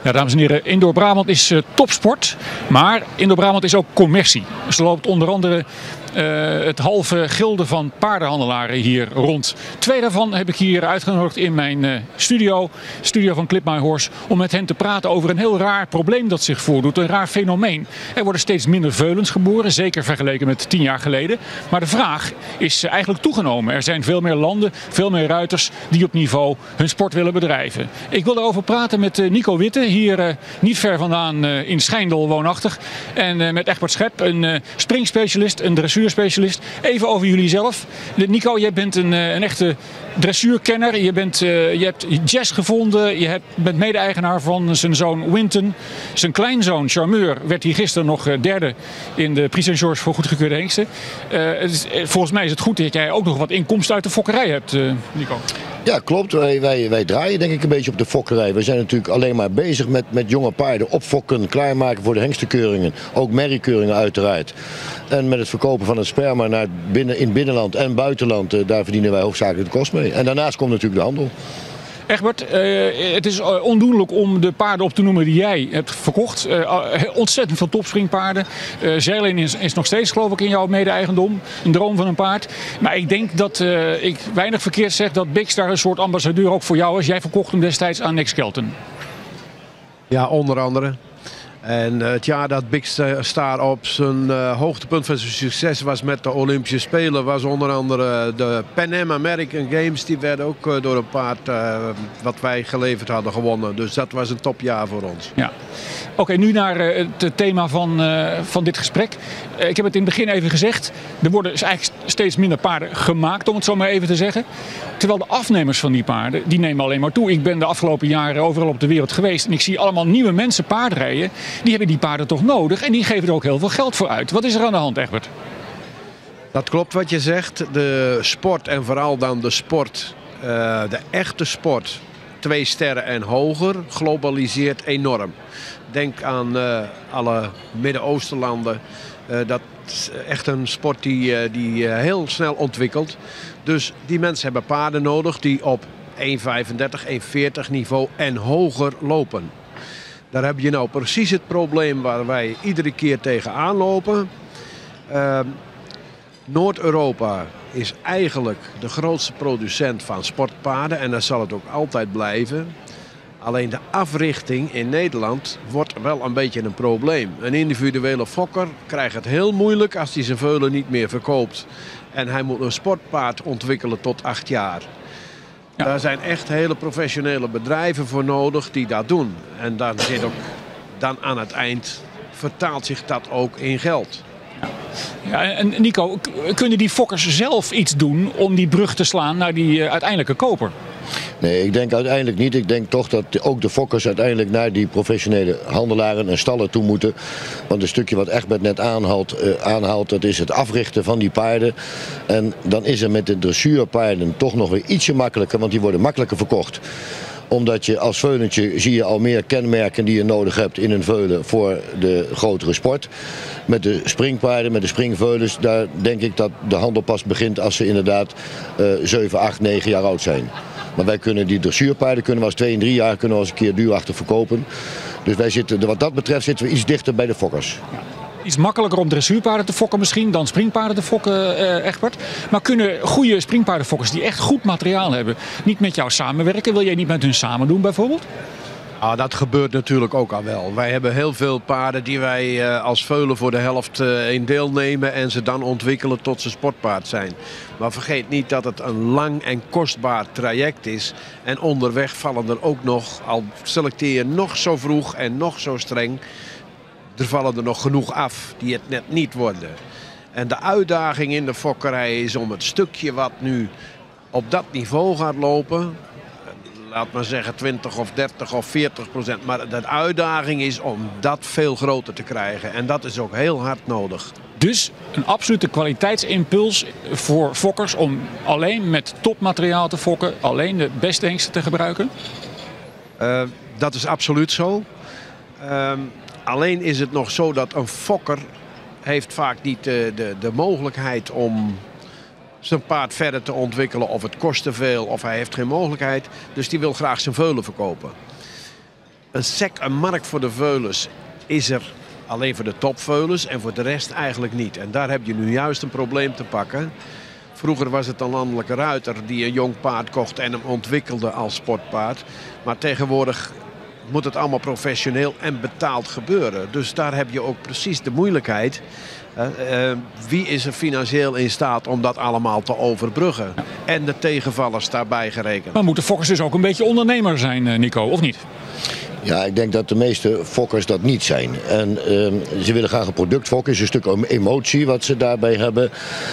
Ja, dames en heren, Indoor Brabant is topsport, maar Indoor Brabant is ook commercie. Ze loopt onder andere het halve gilde van paardenhandelaren hier rond. 2 daarvan heb ik hier uitgenodigd in mijn studio van Clip My Horse, om met hen te praten over een heel raar probleem dat zich voordoet, een raar fenomeen. Er worden steeds minder veulens geboren, zeker vergeleken met 10 jaar geleden. Maar de vraag is eigenlijk toegenomen. Er zijn veel meer landen, veel meer ruiters die op niveau hun sport willen bedrijven. Ik wil daarover praten met Nico Witte, hier niet ver vandaan in Schijndel woonachtig. En met Egbert Schep, een springspecialist, een dressuurspecialist. Even over jullie zelf. Nico, jij bent een echte dressuurkenner. Je hebt jazz gevonden. Je bent mede-eigenaar van zijn zoon Winton. Zijn kleinzoon Charmeur werd hier gisteren nog derde in de Prix Saint-Georges voor goedgekeurde hengsten. Volgens mij is het goed dat jij ook nog wat inkomsten uit de fokkerij hebt, Nico. Ja, klopt. Wij draaien denk ik een beetje op de fokkerij. We zijn natuurlijk alleen maar bezig met jonge paarden opfokken, klaarmaken voor de hengstenkeuringen. Ook merriekeuringen uiteraard. En met het verkopen van het sperma naar in binnenland en buitenland, daar verdienen wij hoofdzakelijk de kost mee. En daarnaast komt natuurlijk de handel. Egbert, het is ondoenlijk om de paarden op te noemen die jij hebt verkocht. Ontzettend veel topspringpaarden. Zeilen is nog steeds, geloof ik, in jouw mede-eigendom. Een droom van een paard. Maar ik denk dat ik weinig verkeerd zeg dat Bix daar een soort ambassadeur ook voor jou is. Jij verkocht hem destijds aan Nick Skelton. Ja, onder andere. En het jaar dat Big Star op zijn hoogtepunt van zijn succes was met de Olympische Spelen, was onder andere de Pan Am American Games. Die werden ook door een paard wat wij geleverd hadden gewonnen. Dus dat was een topjaar voor ons. Ja. Oké, nu naar het thema van dit gesprek. Ik heb het in het begin even gezegd. Er worden eigenlijk steeds minder paarden gemaakt, om het zo maar even te zeggen. Terwijl de afnemers van die paarden, die nemen alleen maar toe. Ik ben de afgelopen jaren overal op de wereld geweest en ik zie allemaal nieuwe mensen paard rijden. Die hebben die paarden toch nodig en die geven er ook heel veel geld voor uit. Wat is er aan de hand, Egbert? Dat klopt wat je zegt. De sport en vooral dan de sport, de echte sport, 2 sterren en hoger, globaliseert enorm. Denk aan alle Midden-Oostenlanden. Dat is echt een sport die heel snel ontwikkelt. Dus die mensen hebben paarden nodig die op 1,35, 1,40 niveau en hoger lopen. Daar heb je nou precies het probleem waar wij iedere keer tegenaan lopen. Noord-Europa is eigenlijk de grootste producent van sportpaarden en dat zal het ook altijd blijven. Alleen de africhting in Nederland wordt wel een beetje een probleem. Een individuele fokker krijgt het heel moeilijk als hij zijn veulen niet meer verkoopt. En hij moet een sportpaard ontwikkelen tot 8 jaar. Ja. Daar zijn echt hele professionele bedrijven voor nodig die dat doen. En dan zit ook dan aan het eind vertaalt zich dat ook in geld. Ja, en Nico, kunnen die fokkers zelf iets doen om die brug te slaan naar die uiteindelijke koper? Nee, ik denk uiteindelijk niet. Ik denk toch dat ook de fokkers uiteindelijk naar die professionele handelaren en stallen toe moeten. Want een stukje wat Egbert net aanhaalt, dat is het africhten van die paarden. En dan is er met de dressuurpaarden toch nog weer ietsje makkelijker, want die worden makkelijker verkocht. Omdat je als veulentje zie je al meer kenmerken die je nodig hebt in een veulen voor de grotere sport. Met de springpaarden, met de springveulens, daar denk ik dat de handel pas begint als ze inderdaad 7, 8, 9 jaar oud zijn. Maar wij kunnen die dressuurpaarden kunnen we als 2 en 3 jaar kunnen we als een keer duurachtig verkopen. Dus wij zitten, wat dat betreft zitten we iets dichter bij de fokkers. Ja. Iets makkelijker om dressuurpaarden te fokken misschien dan springpaarden te fokken, Egbert. Maar kunnen goede springpaardenfokkers die echt goed materiaal hebben niet met jou samenwerken? Wil jij niet met hun samen doen bijvoorbeeld? Ah, dat gebeurt natuurlijk ook al wel. Wij hebben heel veel paarden die wij als veulen voor de helft in deelnemen en ze dan ontwikkelen tot ze sportpaard zijn. Maar vergeet niet dat het een lang en kostbaar traject is. En onderweg vallen er ook nog, al selecteer je nog zo vroeg en nog zo streng, er vallen er nog genoeg af die het net niet worden. En de uitdaging in de fokkerij is om het stukje wat nu op dat niveau gaat lopen, laat maar zeggen 20 of 30 of 40%. Maar de uitdaging is om dat veel groter te krijgen. En dat is ook heel hard nodig. Dus een absolute kwaliteitsimpuls voor fokkers om alleen met topmateriaal te fokken, alleen de beste hengsten te gebruiken? Dat is absoluut zo. Alleen is het nog zo dat een fokker heeft vaak niet de mogelijkheid om zijn paard verder te ontwikkelen, of het kost te veel of hij heeft geen mogelijkheid. Dus die wil graag zijn veulen verkopen. een markt voor de veulens is er alleen voor de topveulens en voor de rest eigenlijk niet. En daar heb je nu juist een probleem te pakken. Vroeger was het een landelijke ruiter die een jong paard kocht en hem ontwikkelde als sportpaard. Maar tegenwoordig moet het allemaal professioneel en betaald gebeuren. Dus daar heb je ook precies de moeilijkheid. Wie is er financieel in staat om dat allemaal te overbruggen? En de tegenvallers daarbij gerekend. Maar moeten fokkers dus ook een beetje ondernemer zijn, Nico, of niet? Ja, ik denk dat de meeste fokkers dat niet zijn. En ze willen graag een product fokken. Het is een stuk emotie wat ze daarbij hebben.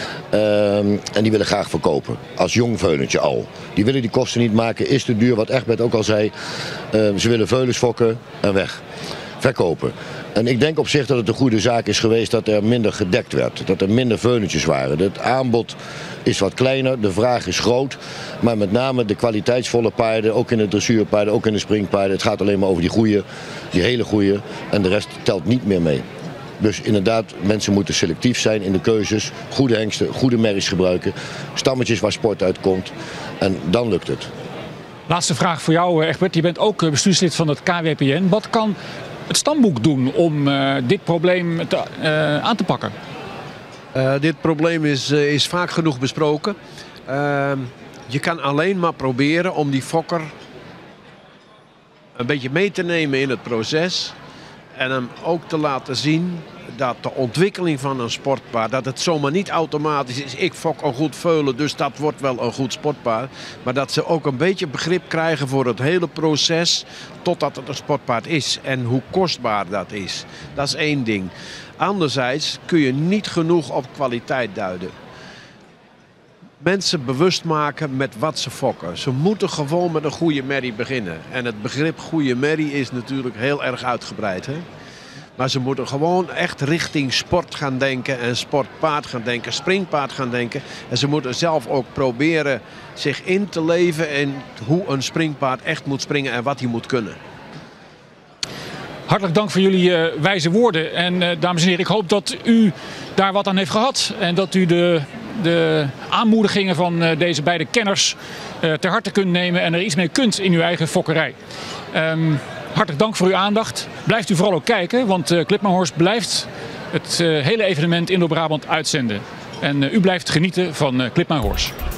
En die willen graag verkopen. Als jong veulentje al. Die willen die kosten niet maken. Is te duur, wat Egbert ook al zei. Ze willen veulens fokken en weg. Verkopen. En ik denk op zich dat het een goede zaak is geweest dat er minder gedekt werd. Dat er minder veulentjes waren. Het aanbod is wat kleiner, de vraag is groot. Maar met name de kwaliteitsvolle paarden, ook in de dressuurpaarden, ook in de springpaarden. Het gaat alleen maar over die goeie, die hele goeie. En de rest telt niet meer mee. Dus inderdaad, mensen moeten selectief zijn in de keuzes. Goede hengsten, goede merries gebruiken. Stammetjes waar sport uit komt. En dan lukt het. Laatste vraag voor jou, Egbert. Je bent ook bestuurslid van het KWPN. Wat kan het stamboek doen om dit probleem aan te pakken? Dit probleem is vaak genoeg besproken. Je kan alleen maar proberen om die fokker een beetje mee te nemen in het proces. En hem ook te laten zien dat de ontwikkeling van een sportpaard, dat het zomaar niet automatisch is. Ik fok een goed veulen, dus dat wordt wel een goed sportpaard. Maar dat ze ook een beetje begrip krijgen voor het hele proces totdat het een sportpaard is. En hoe kostbaar dat is. Dat is één ding. Anderzijds kun je niet genoeg op kwaliteit duiden. Mensen bewust maken met wat ze fokken. Ze moeten gewoon met een goede merrie beginnen. En het begrip goede merrie is natuurlijk heel erg uitgebreid. Hè? Maar ze moeten gewoon echt richting sport gaan denken. En sportpaard gaan denken, springpaard gaan denken. En ze moeten zelf ook proberen zich in te leven in hoe een springpaard echt moet springen en wat hij moet kunnen. Hartelijk dank voor jullie wijze woorden. En dames en heren, ik hoop dat u daar wat aan heeft gehad. En dat u de aanmoedigingen van deze beide kenners ter harte kunt nemen. En er iets mee kunt in uw eigen fokkerij. Hartelijk dank voor uw aandacht. Blijft u vooral ook kijken, want Klipmannhorst blijft het hele evenement Indo-Brabant uitzenden. En u blijft genieten van Klipmannhorst.